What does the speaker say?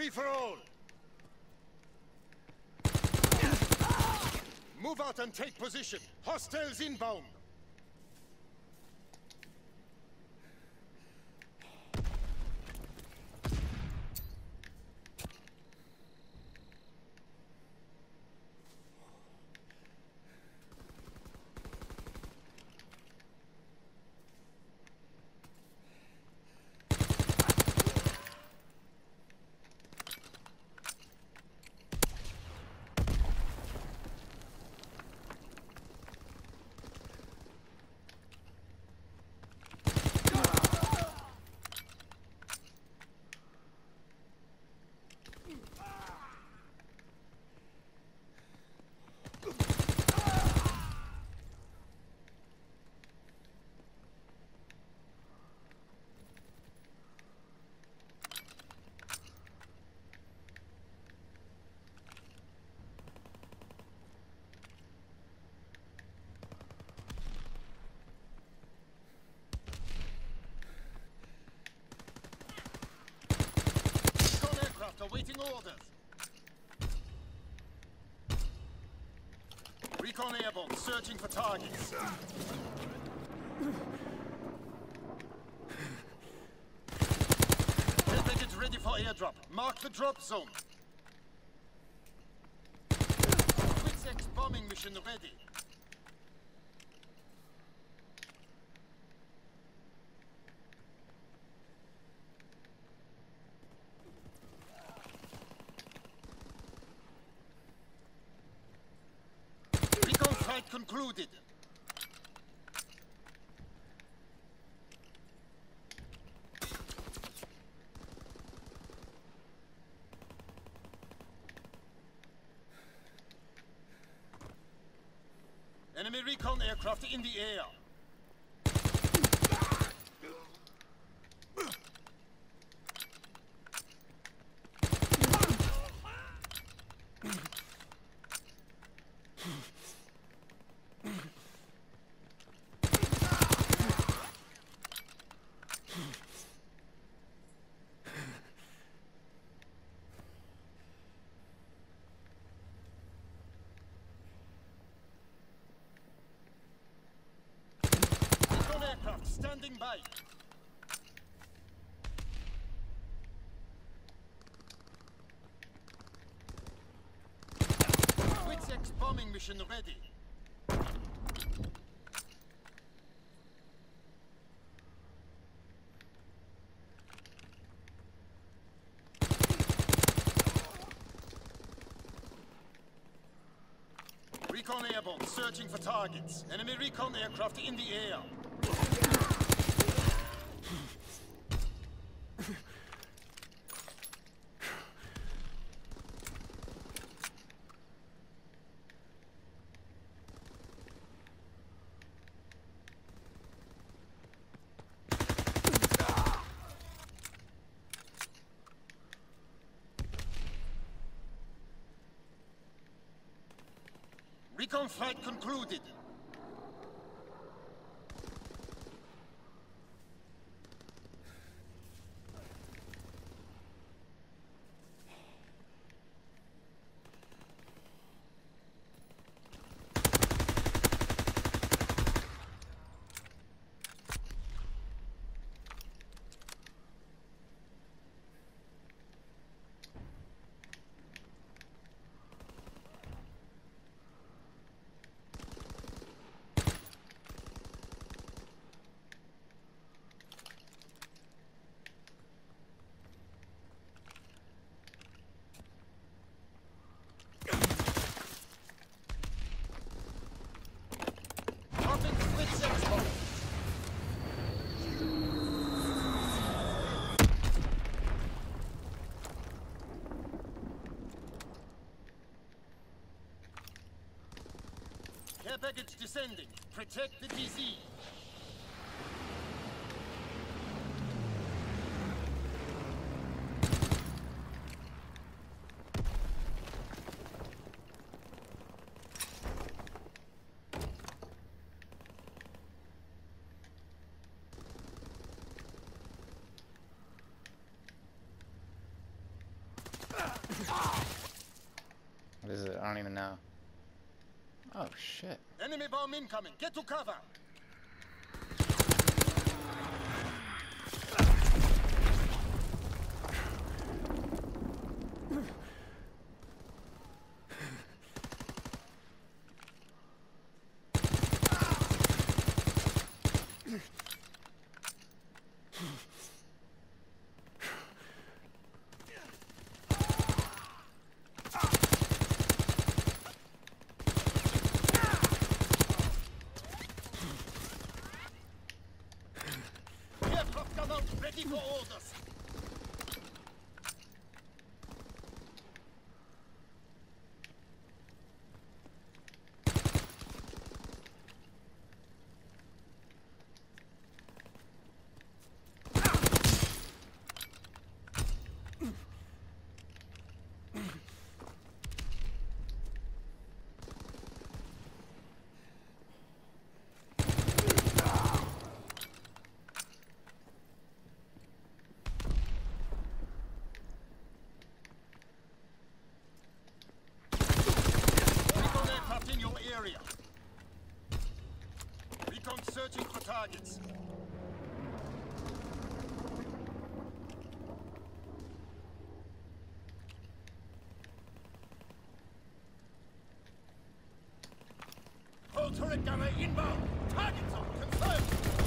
Free for all! Move out and take position. Hostiles inbound. Awaiting orders. Recon airborne, searching for targets. Care package ready for airdrop. Mark the drop zone. Quick bombing mission ready. Concluded. Enemy recon aircraft in the air. Standing by. Witzex bombing mission ready. Recon airborne, searching for targets. Enemy recon aircraft in the air. Recon flight concluded. Care package descending. Protect the DZ. What is it? I don't even know. Oh shit. Enemy bomb incoming. Get to cover. Aircraft gun out, ready for orders. Recon aircraft in your area. Recon searching for targets. Hull turret gunner inbound. Targets on confirmed.